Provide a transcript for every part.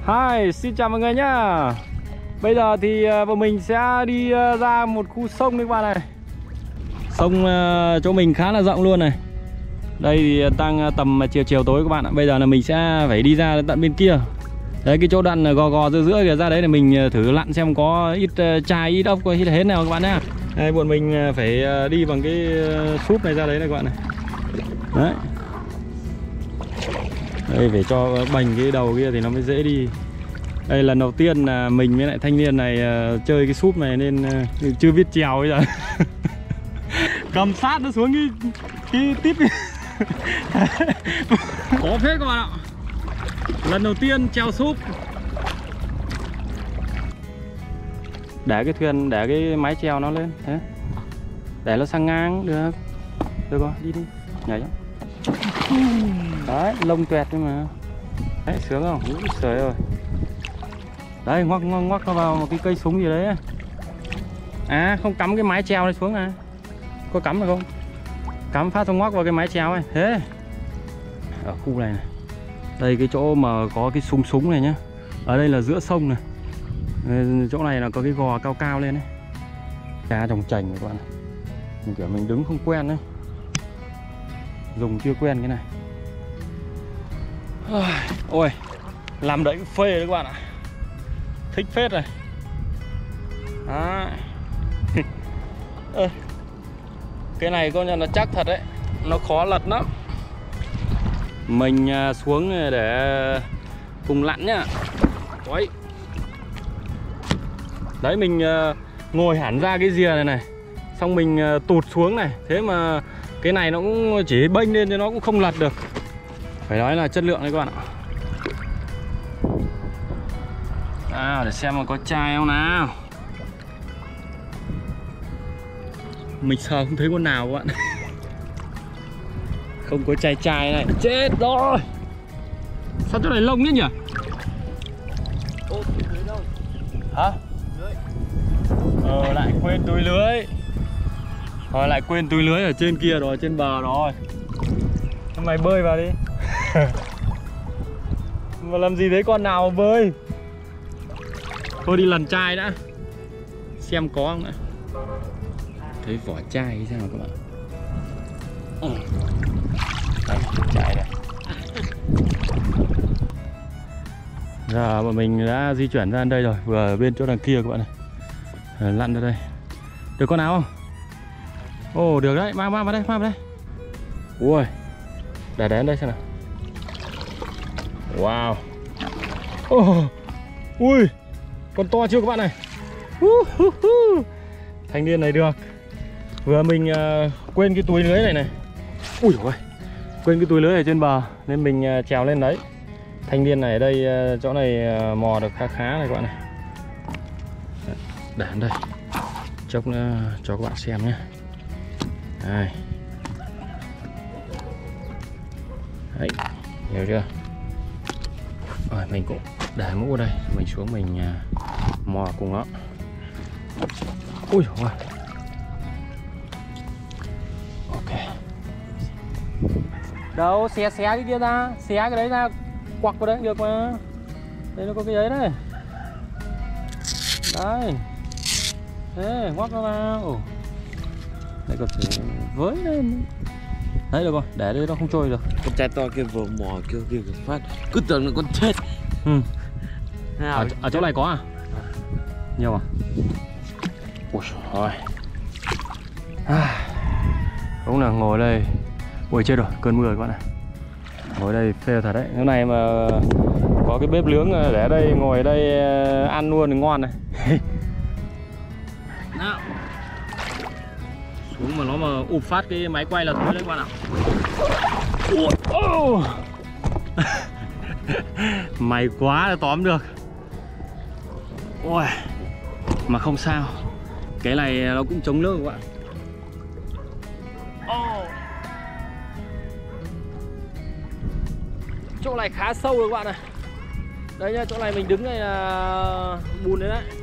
Hi, xin chào mọi người nhá. Bây giờ thì bọn mình sẽ đi ra một khu sông đấy các bạn này. Sông chỗ mình khá là rộng luôn này. Đây thì đang tầm chiều tối các bạn ạ. Bây giờ là mình sẽ phải đi ra tận bên kia. Đấy, cái chỗ đoạn gò gò giữa kìa, ra đấy là mình thử lặn xem có ít chai, ít ốc, ít hến nào các bạn nhá. Đây, bọn mình phải đi bằng cái súp này ra đấy này các bạn này. Đấy. Đây, phải cho bành cái đầu kia thì nó mới dễ đi. Đây lần đầu tiên là mình với lại thanh niên này chơi cái súp này nên chưa biết trèo bây giờ. Cầm sát nó xuống cái tít. Có phết các bạn ạ. Lần đầu tiên trèo súp. Để cái thuyền, để cái mái trèo nó lên thế. Để nó sang ngang được. Được rồi, đi đi. Nhảy nhá. Đấy, lông tuẹt nhưng mà. Đấy, sướng không? Úi trời ơi. Đấy, ngoắc nó vào một cái cây súng gì đấy. À, không cắm cái mái trèo này xuống này. Có cắm được không? Cắm phát xong ngoắc vào cái mái trèo này. Thế. Ở khu này này. Đây cái chỗ mà có cái súng này nhá. Ở đây là giữa sông này. Chỗ này là có cái gò cao cao lên đấy. Cá trồng chành này các bạn. Mình kiểu mình đứng không quen đấy. Dùng chưa quen cái này. Ôi, làm đấy phê đấy các bạn ạ. Thích phết rồi. Đó. Cái này công nhận là chắc thật đấy. Nó khó lật lắm. Mình xuống để cùng lặn nhá. Ôi. Đấy, mình ngồi hẳn ra cái rìa này này. Xong mình tụt xuống này. Thế mà cái này nó cũng chỉ bênh lên chứ nó cũng không lật được. Phải nói là chất lượng đấy các bạn ạ. Để xem mà có chai không nào. Mình sờ không thấy con nào các bạn. Không có chai này. Chết rồi. Sao chỗ này lông nhất nhỉ? Hả? Lại quên túi lưới. Lại quên túi lưới ở trên kia rồi, trên bờ rồi. Mày bơi vào đi. Mà làm gì thấy con nào mà bơi. Thôi đi lần chai đã. Xem có không nữa. Thấy vỏ chai hay sao các bạn. Đây, chai đây. Giờ bọn mình đã di chuyển ra đây rồi. Vừa ở bên chỗ đằng kia các bạn này. Lặn ra đây. Được con nào không? Ồ, được đấy, mang vào đây, mang vào đây. Ui, để đến đây xem nào. Wow. Ui, con to chưa các bạn này. Thanh niên này được. Vừa mình quên cái túi lưới này này. Ui ôi, quên cái túi lưới ở trên bờ nên mình trèo lên đấy. Thanh niên này ở đây, chỗ này mò được khá này các bạn này. Để đến đây chốc nữa cho các bạn xem nhé. Đây. Đấy, hiểu chưa? Rồi mình cũng để mũ ở đây, mình xuống mình mò cùng nó. Ui ôi. Ok. Đâu, xé cái kia ra, xé cái đấy ra, quặc vào đấy được mà. Đây nó có cái giấy đấy. Đây. Thế, ngoắc nó vào. Đây có thể với lên. Đấy được rồi, để đây nó không trôi được. Con trai to kia vừa mò kia phát. Cứ tưởng là con chết. Ở chỗ này có à? Nhiều à? Ui rồi. Đúng là ngồi đây. Ui chết rồi, cơn mưa các bạn ạ. Ngồi đây phê thật đấy. Cái này mà có cái bếp nướng để ở đây, ngồi ở đây ăn luôn thì ngon này. Nào. Xuống mà nó mà ụp phát cái máy quay là thôi đấy các bạn ạ. May quá là tóm được. Ôi, mà không sao. Cái này nó cũng chống nước các bạn. Chỗ này khá sâu rồi các bạn này. Đây nhá, chỗ này mình đứng này là bùn đấy đấy.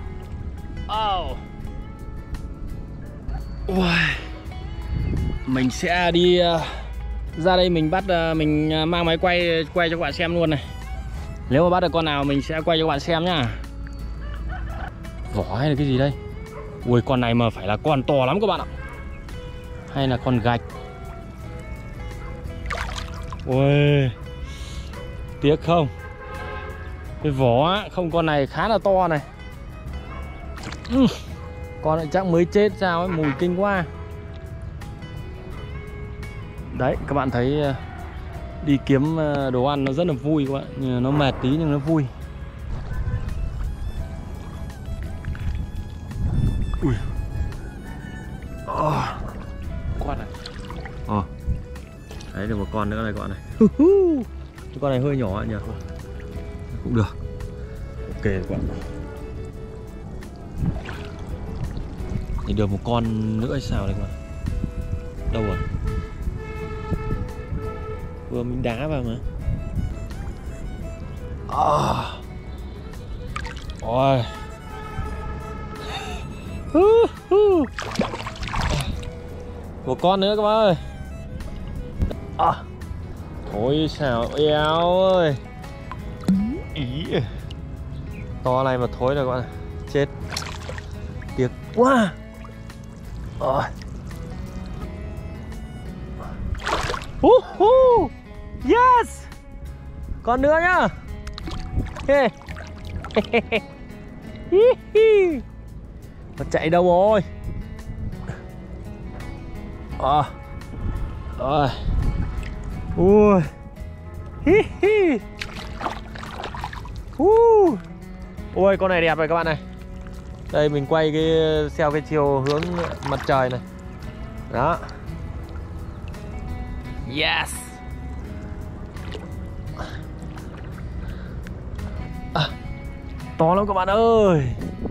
Mình sẽ đi ra đây, mình bắt mình mang máy quay cho các bạn xem luôn này. Nếu mà bắt được con nào mình sẽ quay cho các bạn xem nhá. Vỏ hay là cái gì đây? Ui, con này mà phải là con to lắm các bạn ạ. Hay là con gạch. Ui, tiếc không? Cái vỏ không, con này khá là to này. Con này chắc mới chết sao ấy, mùi kinh quá. Đấy, các bạn thấy đi kiếm đồ ăn nó rất là vui các bạn. Nó mệt tí nhưng nó vui. Ui. Con này. Đấy, được một con nữa này các bạn này. Con này hơi nhỏ nhỉ. Cũng được. Ok các bạn. Thì được một con nữa hay sao đây các bạn. Đâu rồi? Vừa mình đá vào mà. Ôi. Một con nữa các bạn ơi. Ôi sao eo ơi. Ý. To này mà thối rồi các bạn. Chết. Tiếc quá. Yes. Còn nữa nhá. Nó chạy đâu rồi? Ui. Ui, con này đẹp rồi các bạn này. Đây mình quay cái theo cái chiều hướng mặt trời này. Đó. Yes. To lắm các bạn ơi.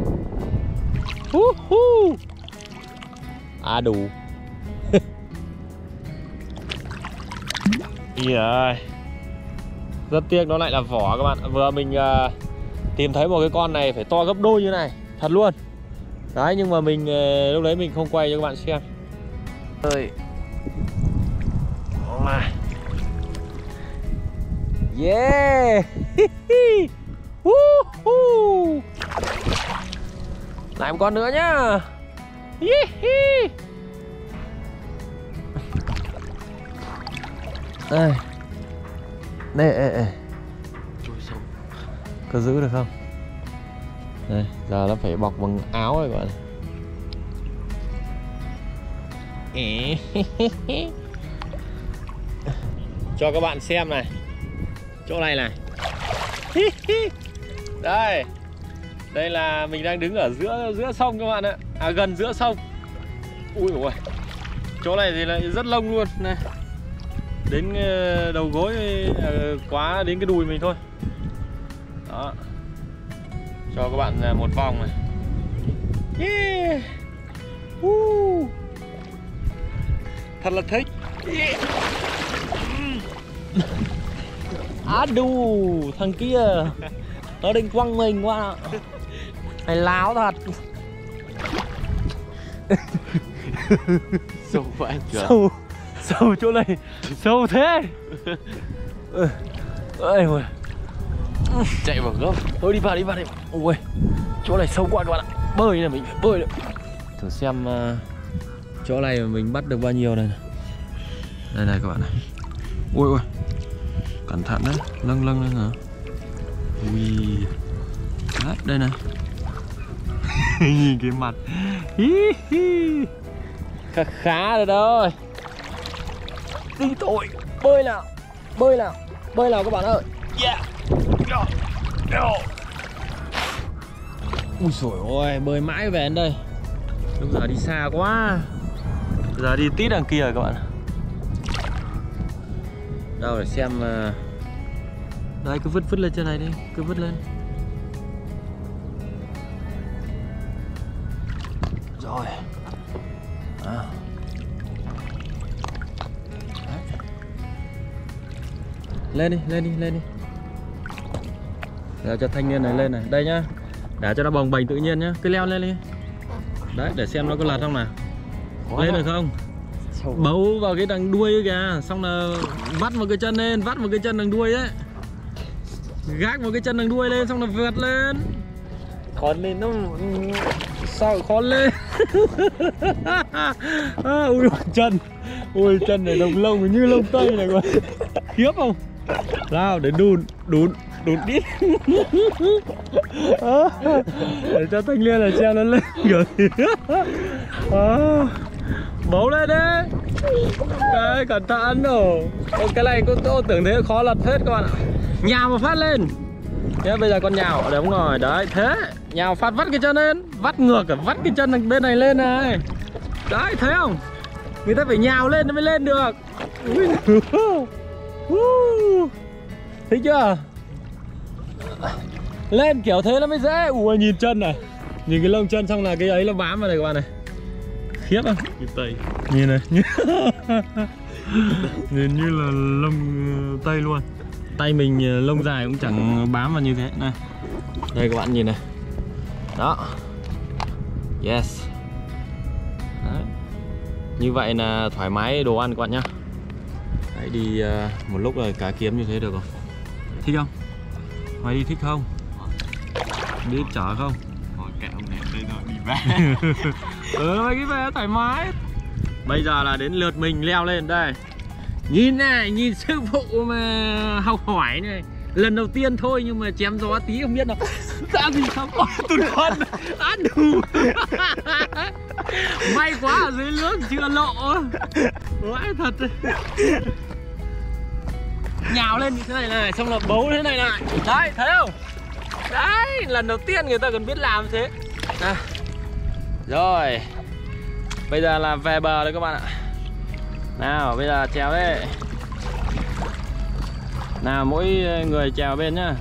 Đủ. Yeah. Rất tiếc nó lại là vỏ các bạn. Vừa mình tìm thấy một cái con này phải to gấp đôi như này. Thật luôn. Đấy, nhưng mà mình lúc đấy mình không quay cho các bạn xem. Ơi. Yeah. Lại một con nữa nhá. Đây. Đây. Có giữ được không? Đây, giờ nó phải bọc bằng áo rồi các bạn. Cho các bạn xem này. Chỗ này này. Đây. Đây là mình đang đứng ở giữa sông các bạn ạ. Gần giữa sông. Ui ôi. Chỗ này thì lại rất lông luôn này. Đến đầu gối quá đến cái đùi mình thôi. Đó. Cho các bạn một vòng này. Yeah. Thật là thích. Yeah. Đù, thằng kia nó định quăng mình quá. Mày láo thật. Sâu vậy chưa? Sâu chỗ này. Sâu thế. Ơi ôi. Chạy vào gốc. Thôi đi vào. Ui, chỗ này sâu quá các bạn ạ. Bơi này, mình phải bơi được. Thử xem chỗ này mà mình bắt được bao nhiêu này. Đây này các bạn này. Ui. Cẩn thận đấy, lâng lên hả? Ui. Đấy, đây này. Nhìn cái mặt. Khá rồi đó. Đi tội. Bơi nào các bạn ơi. Yeah. Ui dồi ôi, bơi mãi về đến đây. Lúc giờ đi xa quá. Giờ đi tít đằng kia rồi các bạn. Đâu để xem. Đây, cứ vứt lên trên này đi. Cứ vứt lên. Rồi. Lên đi. Để cho thanh niên này lên này. Đây nhá. Để cho nó bồng bềnh tự nhiên nhá. Cứ leo lên đi. Đấy, để xem nó có lật không nào. Lên được không? Bấu vào cái đằng đuôi kìa. Xong là vắt một cái chân lên. Vắt một cái chân đằng đuôi ấy. Gác một cái chân đằng đuôi lên xong là vượt lên. Khón lên nó sao khón lên. Ui chân. Ui chân này đồng lông như lông tây này quá. Khiếp không? Nào để đùn đi. Để cho Thanh Liên là treo nó lên rồi. Bấu lên đấy. Đấy, cẩn thận rồi. Cái này tôi tưởng thế khó lật hết các bạn ạ. Nhào mà phát lên. Thế bây giờ con nhào, đúng rồi, đấy, thế. Nhào phát vắt cái chân lên. Vắt ngược, vắt cái chân bên này lên này. Đấy, thấy không? Người ta phải nhào lên nó mới lên được. Thấy chưa? Lên kiểu thế nó mới dễ. Ui nhìn chân này. Nhìn cái lông chân xong là cái ấy nó bám vào này các bạn này. Khiếp không? Nhìn này. Nhìn như là lông tây luôn. Tay mình lông dài cũng chẳng bám vào như thế này. Đây các bạn nhìn này. Đó. Yes. Đấy. Như vậy là thoải mái đồ ăn các bạn nhá. Hãy đi một lúc rồi cá kiếm như thế được rồi. Thích không? Mày đi thích không? Đi chở không? Thôi kệ ông này đây rồi đi về. Mày đi về thoải mái. Bây giờ là đến lượt mình leo lên đây. Nhìn này, nhìn sư phụ mà học hỏi này. Lần đầu tiên thôi nhưng mà chém gió tí không biết đâu. Ra gì không? Tụt con. Á đủ. May quá ở dưới nước chưa lộ. Vãi thật. Nhào lên như thế này này, xong là bấu thế này này. Đấy, thấy không? Đấy, lần đầu tiên người ta còn biết làm thế. Rồi. Bây giờ là về bờ đấy các bạn ạ. Nào, bây giờ trèo đây. Nào, mỗi người trèo bên nhá.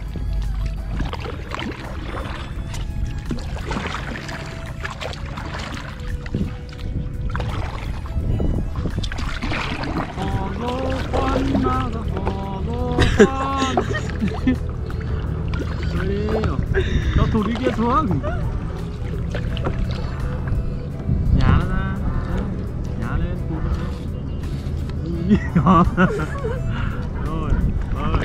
Cho tụt đi kia xuống. Nhá ra. Nhá lên, tụt lên. Rồi, rồi.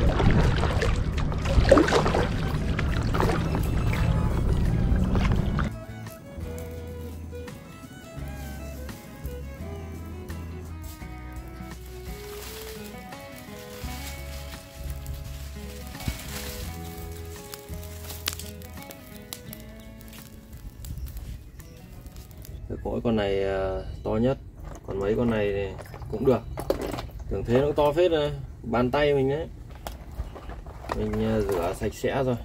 Mỗi con này to nhất, còn mấy con này thì cũng được. Tưởng thế nó cũng to phết rồi, bàn tay mình đấy. Mình rửa sạch sẽ rồi,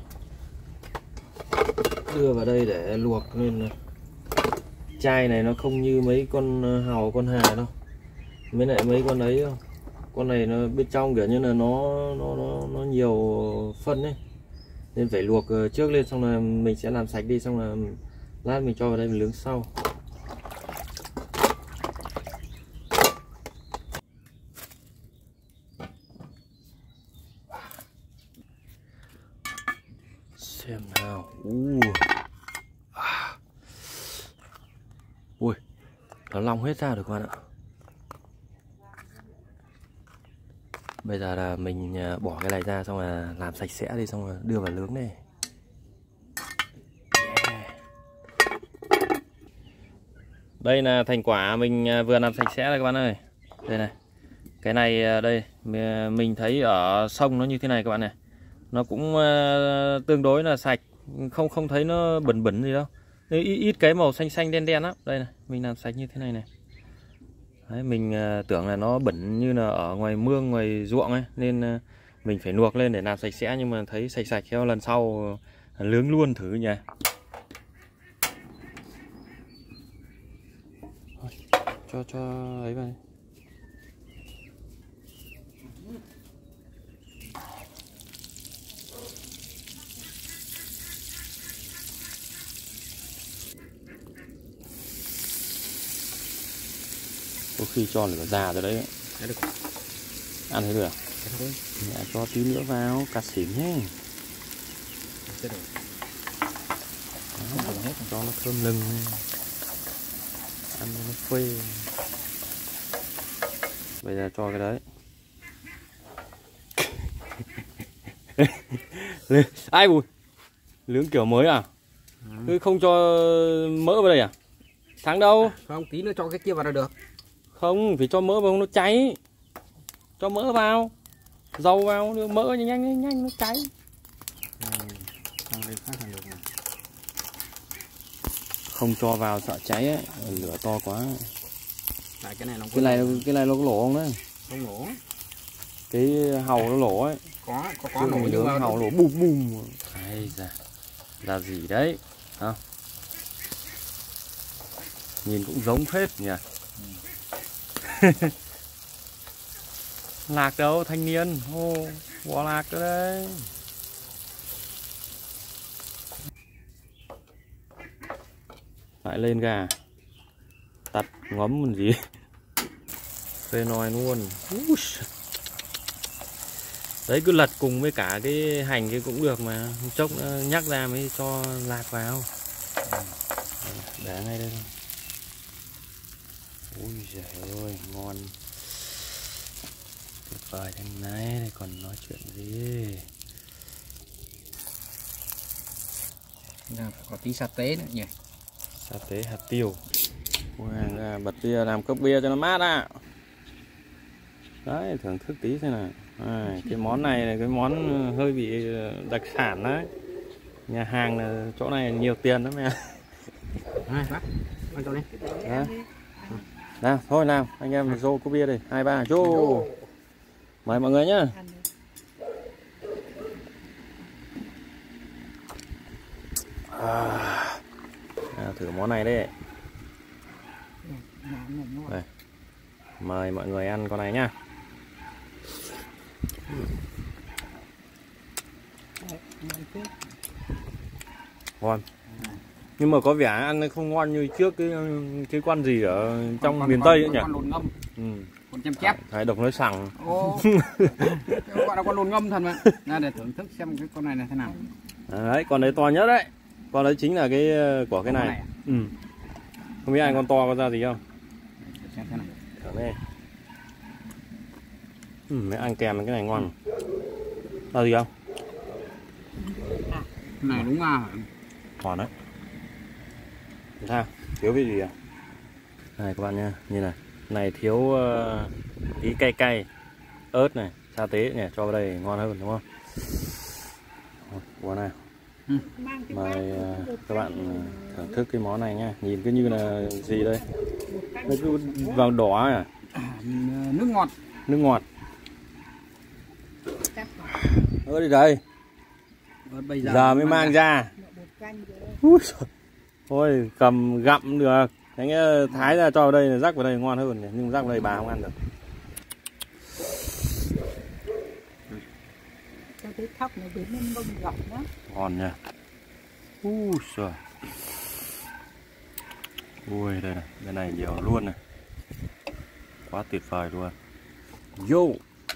đưa vào đây để luộc nên chai này nó không như mấy con hàu con hà đâu, với lại mấy con ấy không. Con này nó bên trong kiểu như là nó nhiều phân ấy, nên phải luộc trước lên, xong là mình sẽ làm sạch đi, xong là lát mình cho vào đây mình nướng sau. Xem nào. Ui, nó long hết ra được các bạn ạ. Bây giờ là mình bỏ cái này ra, xong là làm sạch sẽ đi, xong là đưa vào nướng này. Yeah. Đây là thành quả mình vừa làm sạch sẽ rồi các bạn ơi. Đây này. Cái này đây mình thấy ở sông nó như thế này các bạn này. Nó cũng tương đối là sạch, không thấy nó bẩn bẩn gì đâu. Ít cái màu xanh xanh đen đen lắm. Đây này, mình làm sạch như thế này này. Đấy, mình tưởng là nó bẩn như là ở ngoài mương, ngoài ruộng ấy, nên mình phải luộc lên để làm sạch sẽ, nhưng mà thấy sạch sạch, theo lần sau nướng luôn thử nhỉ. Cho ấy vào. Có khi cho lửa già rồi đấy. Được. Ăn thấy được. Mẹ cho tí nữa vào, cà xỉn nhé. Đó, cho nó thơm lừng, ăn nó phê. Bây giờ cho cái đấy. Ai Bùi? Nướng kiểu mới à? Cứ không cho mỡ vào đây à? Thắng đâu? Không, tí nữa cho cái kia vào là được. Không, phải cho mỡ vào không nó cháy. Cho mỡ vào. Dầu vào, đưa mỡ nhanh nó cháy. Không cho vào sợ cháy ấy, lửa to quá. Này, cái này nó Cái này nó có lỗ không đấy? không lỗ. Cái hàu nó lỗ ấy. Có Chứ lỗ nướng nhưng hàu lỗ bùm bùm. Hay ra gì đấy? Hả? Nhìn cũng giống phết nhỉ. Lạc đâu, thanh niên. Ô, bỏ lạc đó đấy. Lại lên gà. Tặt ngấm còn gì. Phê nòi luôn. Đấy cứ lật cùng với cả cái hành kia cũng được mà. Chốc nhắc ra mới cho lạc vào. Để ngay đây thôi. Ui giời ơi, ngon. Tuyệt vời thế này, đây còn nói chuyện gì. phải có tí sa tế nữa nhỉ. Sa tế hạt tiêu. Bật bia làm cốc bia cho nó mát ạ. Đấy, thưởng thức tí xem nào. Cái món này là cái món hơi bị đặc sản đấy. Nhà hàng là chỗ này nhiều tiền lắm nha. Bác cho đi. Nào, thôi nào, anh em vô cốc bia đây. 2, 3, vô. Mời mọi người nhá. Thử món này đây. Đây. Mời mọi người ăn con này nhá. Ngon. Nhưng mà có vẻ ăn không ngon như trước cái con gì ở trong miền Tây ấy nhỉ? Con lùn ngâm. Con chém chép. Thái độc nói sằng. Gọi là con lùn ngâm thật mà. Ra để thưởng thức xem cái con này là thế nào. Đấy, con đấy to nhất đấy. Con đấy chính là cái của cái này. Không biết ai con to có ra gì không? Xem thế này. Thử đây. Mới ăn kèm cái này ngon. Ra gì không? Cái này đúng à? Còn đấy. Sao? Thiếu cái gì à? Này các bạn nha, như này. Này thiếu tí cay cay, ớt này, sa tế nhỉ, cho vào đây ngon hơn đúng không? Món này. Mời các bạn thưởng thức cái món này nha. Nhìn cứ như là gì đây? Nó cứ vàng đỏ à? Nước ngọt. Nước ngọt. Ơ đi đây. Bây Giờ mới mang ra. Thôi cầm gặm được. Anh thái ra cho vào đây, rắc vào đây ngon hơn. Nhưng rắc vào đây bà không ăn được. Cái thóc này đến nên bông gọt đó. Ngon nha. Trời. Ui đây này, bên này nhiều luôn này. Quá tuyệt vời luôn. Vô.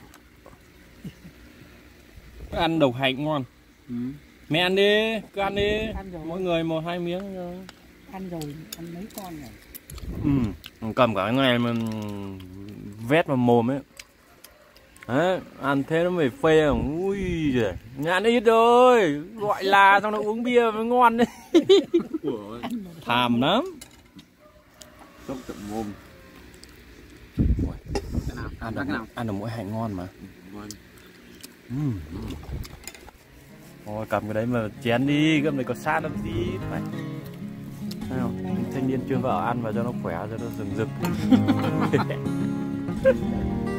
Ăn độc hạnh ngon. Mẹ ăn đi, cứ ăn đi. Mỗi người 1-2 miếng thôi. Ăn rồi, ăn mấy con này. Cầm cả cái này mà vét vào mồm ấy. Đấy, ăn thế nó mới phê. Ui giời, nhãn ít thôi. Gọi là xong nó uống bia mới ngon đấy. Thàm lắm. Tốc tận mồm. Ăn được mỗi hạnh ngon mà. Ôi cầm cái đấy mà chén đi, cầm này có sát làm gì phải. Nào, thanh niên chưa vợ ăn vào cho nó khỏe, cho nó rừng rực.